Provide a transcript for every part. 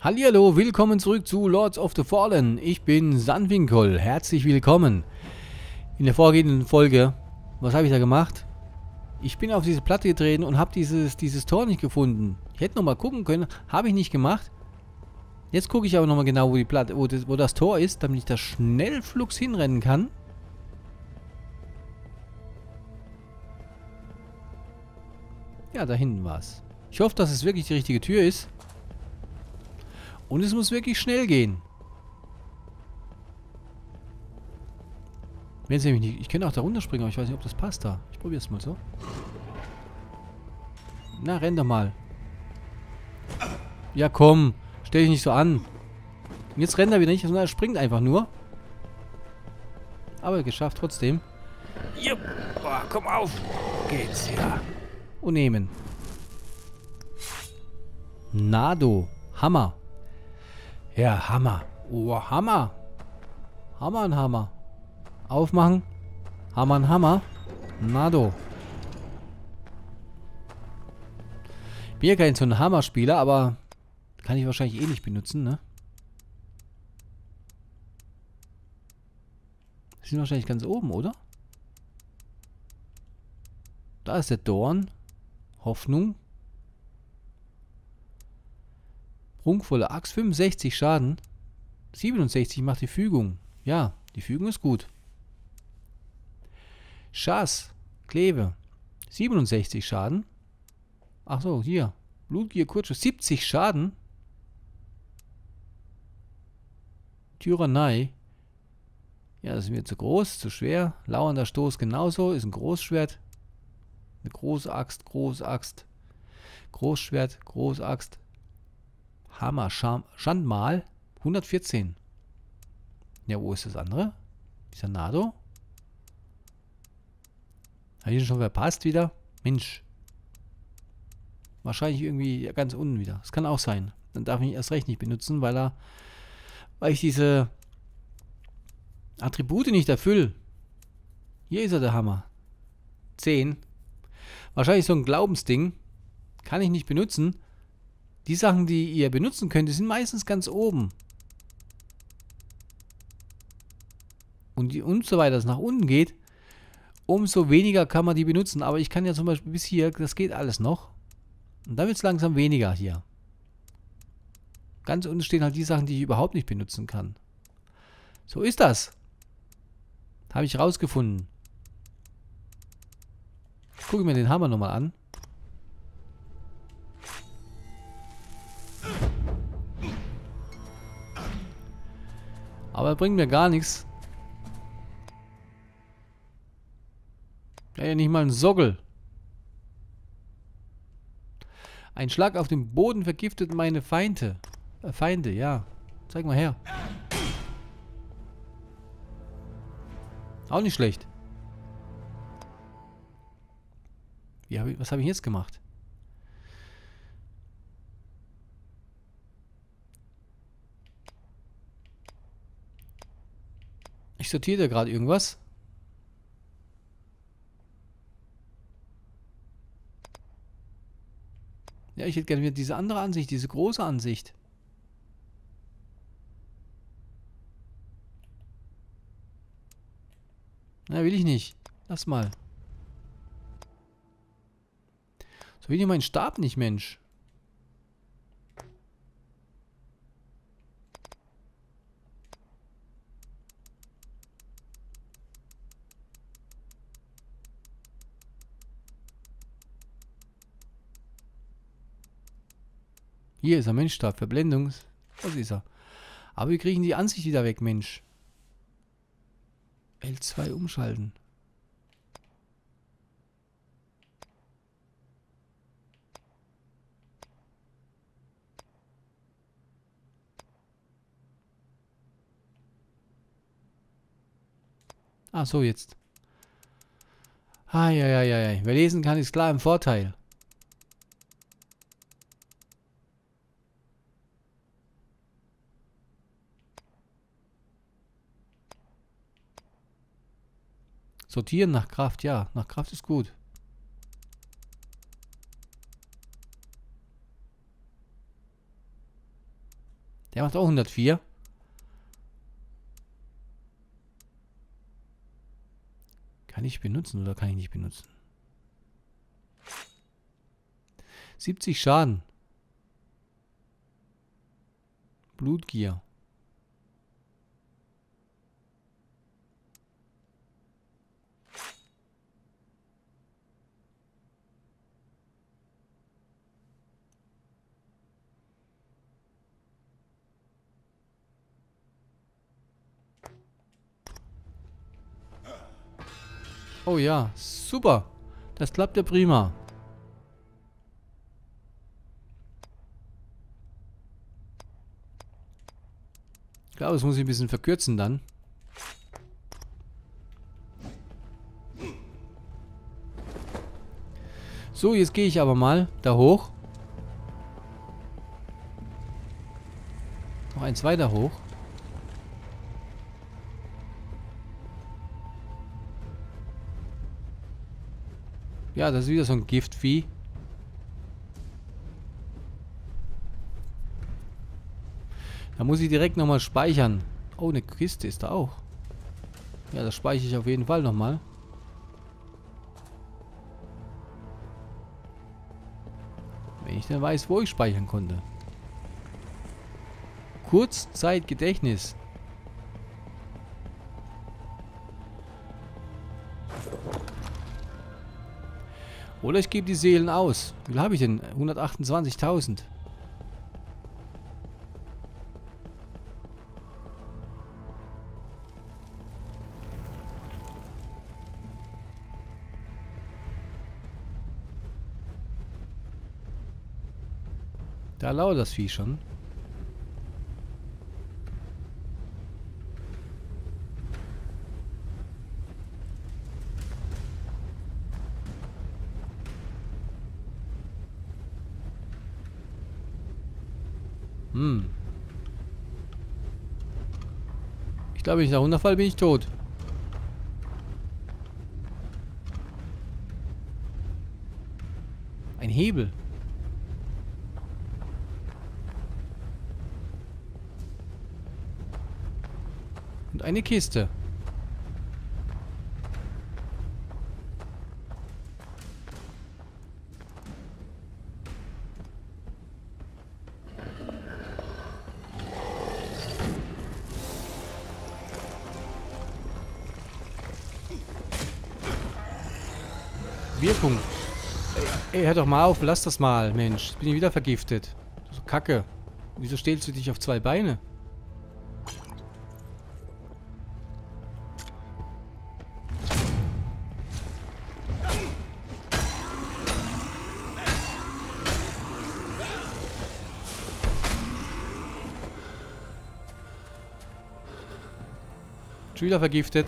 Hallihallo, willkommen zurück zu Lords of the Fallen. Ich bin Sandwinkel, herzlich willkommen. In der vorgehenden Folge, was habe ich da gemacht? Ich bin auf diese Platte getreten und habe dieses Tor nicht gefunden. Ich hätte noch mal gucken können, habe ich nicht gemacht. Jetzt gucke ich aber noch mal genau, wo die Platte, wo das Tor ist, damit ich da schnell flugs hinrennen kann. Ja, da hinten war es. Ich hoffe, dass es wirklich die richtige Tür ist. Und es muss wirklich schnell gehen. Wenn es nämlich nicht. Ich könnte auch da runterspringen, aber ich weiß nicht, ob das passt da. Ich probiere es mal so. Na, renn doch mal. Ja, komm. Stell dich nicht so an. Und jetzt rennt er wieder nicht, sondern er springt einfach nur. Aber geschafft trotzdem. Jupp. Boah, komm auf. Geht's, ja. Und nehmen. Nado. Hammer. Ja, Hammer. Oh, Hammer. Hammer und Hammer. Aufmachen. Hammer und Hammer. Nado. Ich bin ja kein so ein Hammerspieler, aber kann ich wahrscheinlich eh nicht benutzen, ne? Die sind wahrscheinlich ganz oben, oder? Da ist der Dorn. Hoffnung. Prunkvolle Axt, 65 Schaden. 67 macht die Fügung. Ja, die Fügung ist gut. Schass, Kleve, 67 Schaden. Ach so, hier. Blutgier, Kurzschuss, 70 Schaden. Tyrannei. Ja, das ist mir zu groß, zu schwer. Lauernder Stoß genauso, ist ein Großschwert. Eine Großaxt, Großaxt. Großschwert, Großaxt. Hammer, Schandmal, 114. Ja, wo ist das andere? Dieser Nado? Habe ich den schon verpasst wieder? Mensch. Wahrscheinlich irgendwie ganz unten wieder. Das kann auch sein. Dann darf ich ihn erst recht nicht benutzen, weil ich diese Attribute nicht erfülle. Hier ist er, der Hammer. 10. Wahrscheinlich so ein Glaubensding. Kann ich nicht benutzen. Die Sachen, die ihr benutzen könnt, die sind meistens ganz oben. Und so weiter es nach unten geht, umso weniger kann man die benutzen. Aber ich kann ja zum Beispiel bis hier, das geht alles noch. Und dann wird es langsam weniger hier. Ganz unten stehen halt die Sachen, die ich überhaupt nicht benutzen kann. So ist das. Habe ich rausgefunden. Gucke mir den Hammer nochmal an. Aber er bringt mir gar nichts. Ja, nicht mal ein Sockel. Ein Schlag auf den Boden vergiftet meine Feinde. Feinde, ja. Zeig mal her. Auch nicht schlecht. Was habe ich jetzt gemacht? Ich sortiere da gerade irgendwas. Ja, ich hätte gerne wieder diese andere Ansicht, diese große Ansicht. Na, will ich nicht. Lass mal. So will ich meinen Stab nicht, Mensch. Hier ist er, Menschstab, Verblendung. Was ist er? Aber wir kriegen die Ansicht wieder weg, Mensch. L2 umschalten. Ah, so jetzt. Wer lesen kann, ist klar im Vorteil. Sortieren nach Kraft, ja. Nach Kraft ist gut. Der macht auch 104. Kann ich benutzen oder kann ich nicht benutzen? 70 Schaden. Blutgier. Oh ja, super. Das klappt ja prima. Ich glaube, das muss ich ein bisschen verkürzen dann. So, jetzt gehe ich aber mal da hoch. Noch eins weiter hoch. Ja, das ist wieder so ein Giftvieh. Da muss ich direkt nochmal speichern. Oh, eine Kiste ist da auch. Ja, das speichere ich auf jeden Fall nochmal. Wenn ich denn weiß, wo ich speichern konnte. Kurzzeitgedächtnis. Oder ich gebe die Seelen aus. Wie viel habe ich denn? 128.000. Da lauert das Vieh schon. Ich glaube, wenn ich da runterfalle, bin ich tot. Ein Hebel. Und eine Kiste. Wirkung. Ey, hör doch mal auf, lass das mal, Mensch. Jetzt bin ich wieder vergiftet. So Kacke. Wieso stellst du dich auf zwei Beine? Schon wieder vergiftet.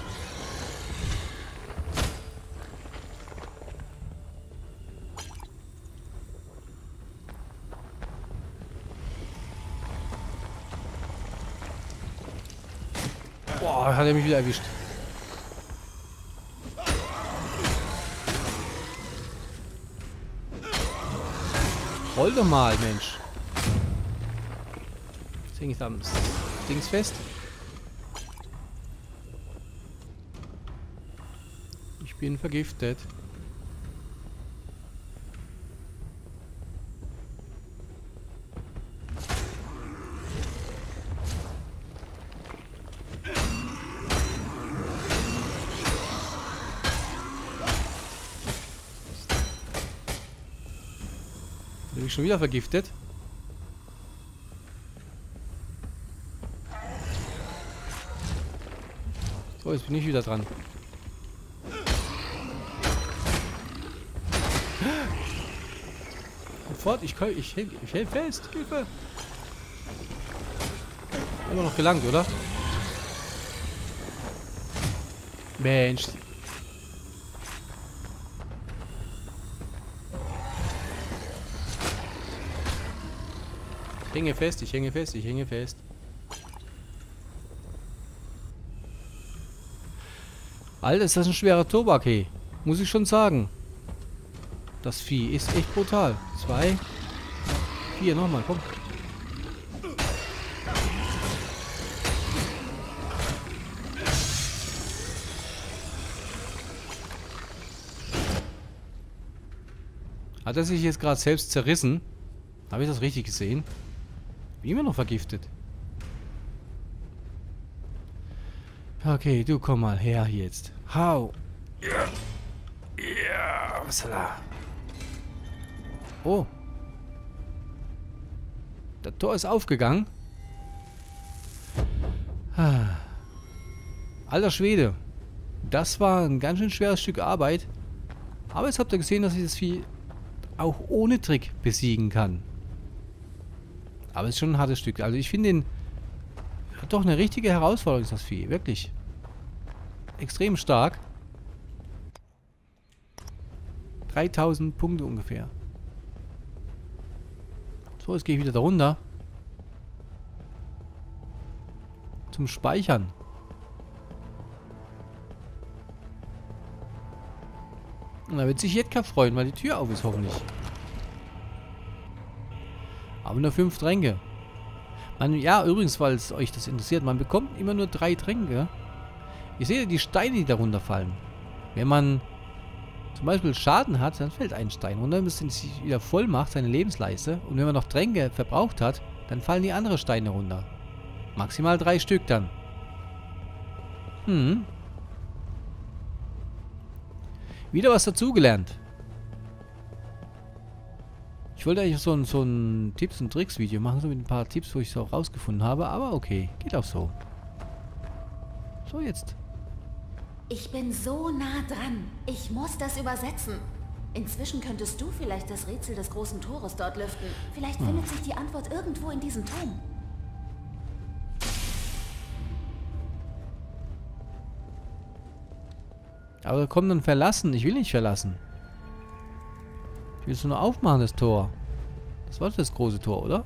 Boah, hat er mich wieder erwischt. Roll doch mal, Mensch. Jetzt hänge ich da am Dings fest. Ich bin vergiftet. Bin ich schon wieder vergiftet? So, jetzt bin ich wieder dran. Sofort, ich hält fest. Hilfe! Immer noch gelangt, oder? Mensch. Ich hänge fest, ich hänge fest, ich hänge fest. Alter, ist das ein schwerer Tobak, hey. Muss ich schon sagen. Das Vieh ist echt brutal. 2, 4, nochmal, komm. Hat er sich jetzt gerade selbst zerrissen? Habe ich das richtig gesehen? Bin immer noch vergiftet. Okay, du komm mal her jetzt. Hau. Ja. Ja, was ist da? Oh. Das Tor ist aufgegangen. Alter Schwede. Das war ein ganz schön schweres Stück Arbeit. Aber jetzt habt ihr gesehen, dass ich das Vieh auch ohne Trick besiegen kann. Aber es ist schon ein hartes Stück. Also ich finde den... Doch eine richtige Herausforderung ist das Vieh. Wirklich. Extrem stark. 3000 Punkte ungefähr. So, jetzt gehe ich wieder da runter. Zum Speichern. Und da wird sich Jedka freuen, weil die Tür auf ist hoffentlich. Aber nur 5 Tränke. Ja, übrigens, weil es euch das interessiert, man bekommt immer nur 3 Tränke. Ihr seht ja die Steine, die darunter fallen. Wenn man zum Beispiel Schaden hat, dann fällt ein Stein runter, bis er sich wieder voll macht, seine Lebensleiste. Und wenn man noch Tränke verbraucht hat, dann fallen die anderen Steine runter. Maximal 3 Stück dann. Wieder was dazugelernt. Ich wollte eigentlich so ein Tipps- und Tricks-Video machen, so mit ein paar Tipps, wo ich es auch rausgefunden habe, aber okay, geht auch so. So, jetzt. Ich bin so nah dran. Ich muss das übersetzen. Inzwischen könntest du vielleicht das Rätsel des großen Tores dort lüften. Vielleicht findet sich die Antwort irgendwo in diesem Turm. Aber komm dann verlassen. Ich will nicht verlassen. Ich will es nur aufmachen, das Tor. Das war das große Tor, oder?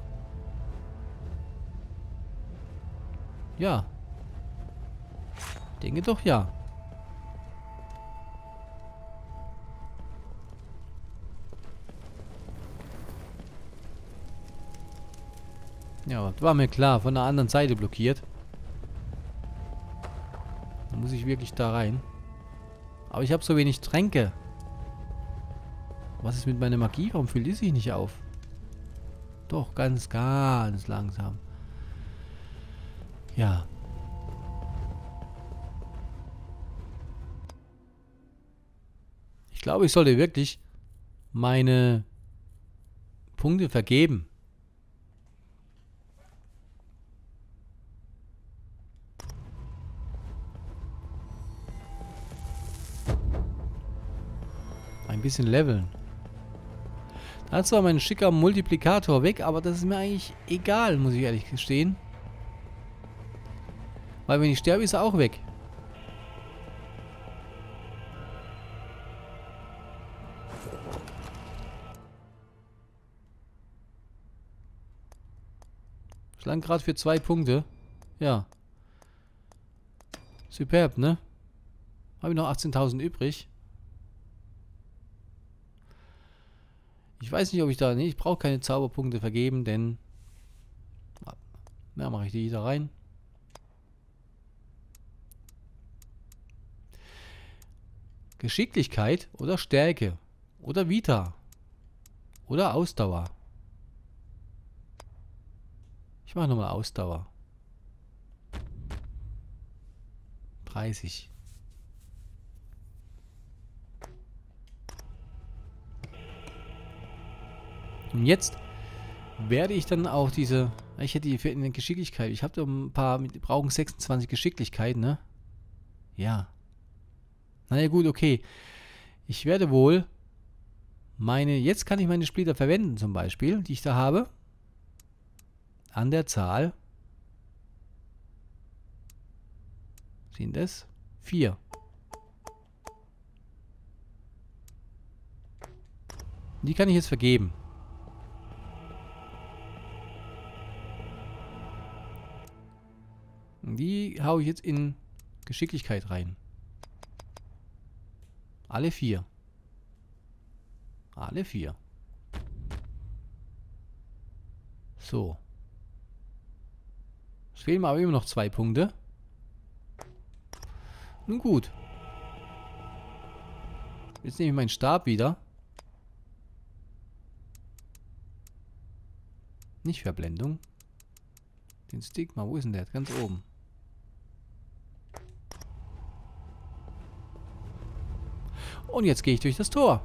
Ja. Ich denke doch ja. Ja, das war mir klar. Von der anderen Seite blockiert. Da muss ich wirklich da rein. Aber ich habe so wenig Tränke. Was ist mit meiner Magie? Warum füllt die sich nicht auf? Doch, ganz langsam. Ja. Ich glaube, ich sollte wirklich meine Punkte vergeben. Ein bisschen leveln. Da hat zwar mein schicker Multiplikator weg, aber das ist mir eigentlich egal, muss ich ehrlich gestehen. Weil wenn ich sterbe, ist er auch weg. Schlank gerade für 2 Punkte. Ja. Superb, ne? Habe ich noch 18.000 übrig. Ich weiß nicht, ob ich da... Nee, ich brauche keine Zauberpunkte vergeben, denn... Ja, mache ich die da rein. Geschicklichkeit oder Stärke. Oder Vita. Oder Ausdauer. Ich mache nochmal Ausdauer. 30. Und jetzt werde ich dann auch diese... Ich hätte die für eine Geschicklichkeit. Ich habe da ein paar... Die brauchen 26 Geschicklichkeit, ne? Ja. Naja, gut, okay. Ich werde wohl meine... Jetzt kann ich meine Splitter verwenden, zum Beispiel, die ich da habe. An der Zahl... Sind es 4. Die kann ich jetzt vergeben. Die haue ich jetzt in Geschicklichkeit rein. Alle 4. Alle 4. So. Es fehlen mir aber immer noch 2 Punkte. Nun gut. Jetzt nehme ich meinen Stab wieder. Nicht Verblendung. Den Stigma, wo ist denn der? Ganz oben. Und jetzt gehe ich durch das Tor.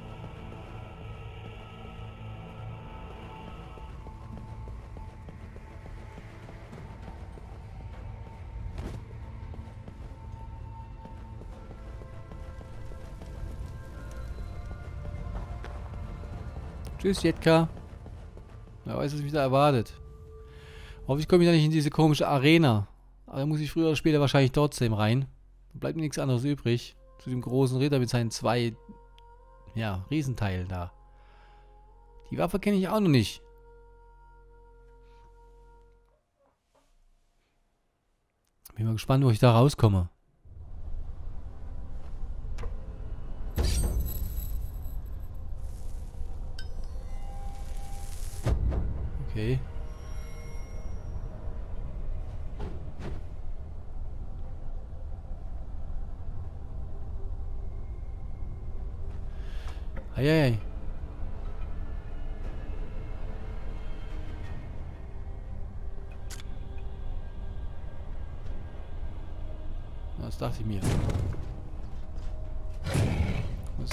Tschüss, Jetka. Wer weiß, was mich da erwartet. Hoffentlich komme ich da nicht in diese komische Arena. Aber da muss ich früher oder später wahrscheinlich trotzdem rein. Da bleibt mir nichts anderes übrig. Zu dem großen Ritter mit seinen 2, ja, Riesenteilen da. Die Waffe kenne ich auch noch nicht. Bin mal gespannt, wo ich da rauskomme. Okay. Eieiei. Das dachte ich mir. Was?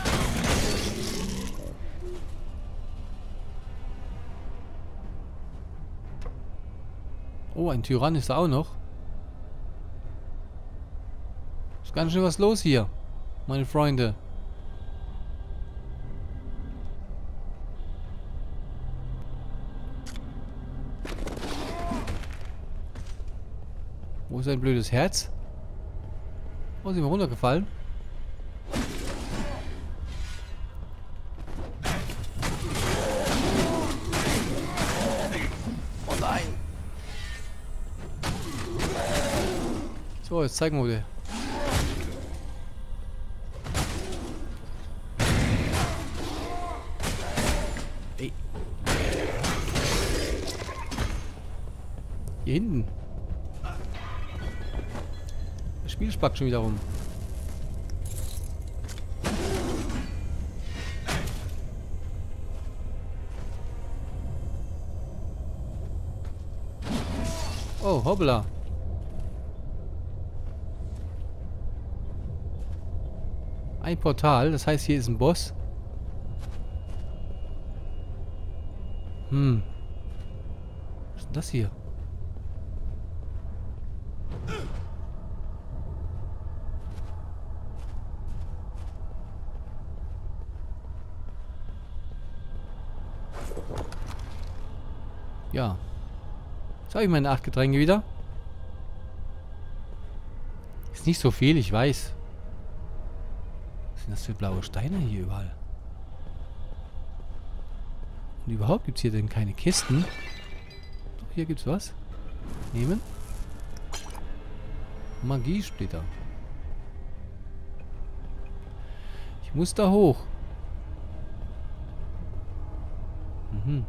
Oh, ein Tyrann ist da auch noch. Ist ganz schön was los hier, meine Freunde. Wo ist ein blödes Herz? Oh, sind wir runtergefallen? Oh nein! So, jetzt zeigen wir dir. Ey. Hier hinten. Das Spiel spackt schon wieder rum. Oh, hoppla. Ein Portal, das heißt, hier ist ein Boss. Was ist denn das hier? Ja. Jetzt habe ich meine 8 Getränke wieder. Ist nicht so viel, ich weiß. Was sind das für blaue Steine hier überall? Und überhaupt gibt es hier denn keine Kisten? Doch, hier gibt's was. Nehmen. Magiesplitter. Ich muss da hoch. Mhm.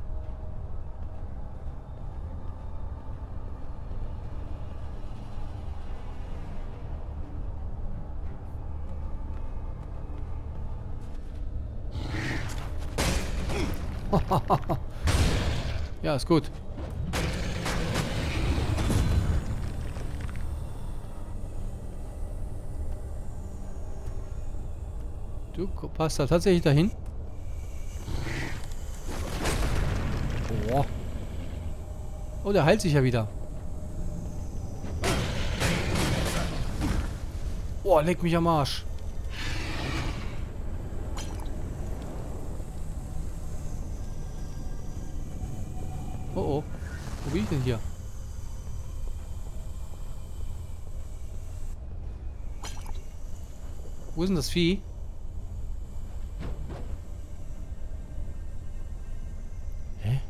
Ja, ist gut. Du passt da tatsächlich dahin? Oh. Oh, der heilt sich ja wieder. Oh, leck mich am Arsch. Oh oh. Wo bin ich denn hier? Wo ist denn das Vieh? Hä?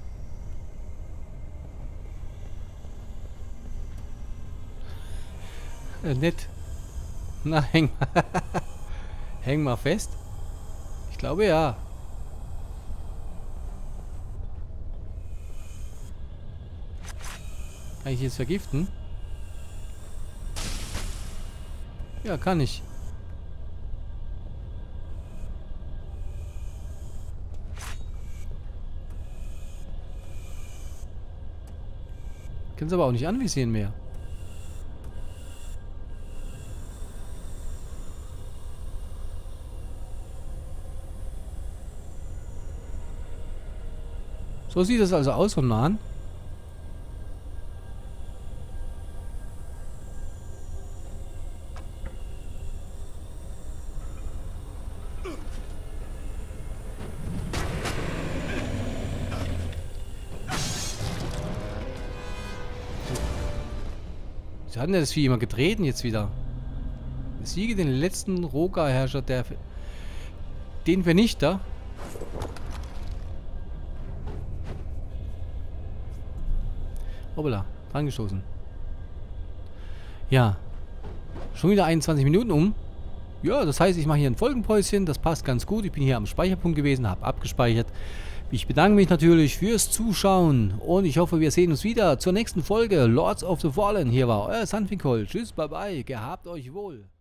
Nett. Na, häng mal. Häng mal fest. Ich glaube ja. Kann ich jetzt vergiften? Ja, kann ich. Können sie aber auch nicht anvisieren mehr. So sieht es also aus vom Nahen. Sie hatten ja das Vieh immer getreten jetzt wieder. Besiege den letzten Roga-Herrscher, den Vernichter. Hoppala, dran gestoßen. Ja. Schon wieder 21 Minuten um. Ja, das heißt, ich mache hier ein Folgenpäuschen. Das passt ganz gut. Ich bin hier am Speicherpunkt gewesen, habe abgespeichert. Ich bedanke mich natürlich fürs Zuschauen und ich hoffe, wir sehen uns wieder zur nächsten Folge Lords of the Fallen. Hier war euer Sanfikol. Tschüss, bye bye. Gehabt euch wohl.